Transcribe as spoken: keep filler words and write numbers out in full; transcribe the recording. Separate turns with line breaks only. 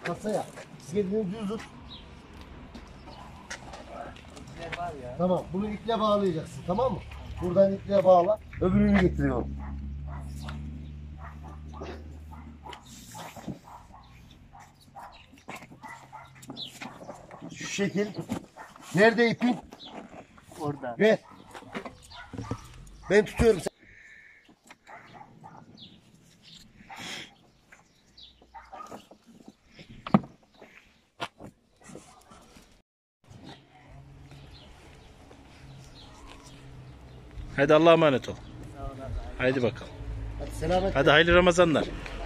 kasaya. Bisikletini düz tut. Tamam, bunu iple bağlayacaksın, tamam mı? Buradan iple bağla, öbürünü getiriyorum. Şu şekil. Nerede ipin?
Orada.
Ver. Ben tutuyorum.
Hadi Allah'a emanet ol. Haydi bakalım.
Hadi selamet.
Hadi hayırlı Ramazanlar.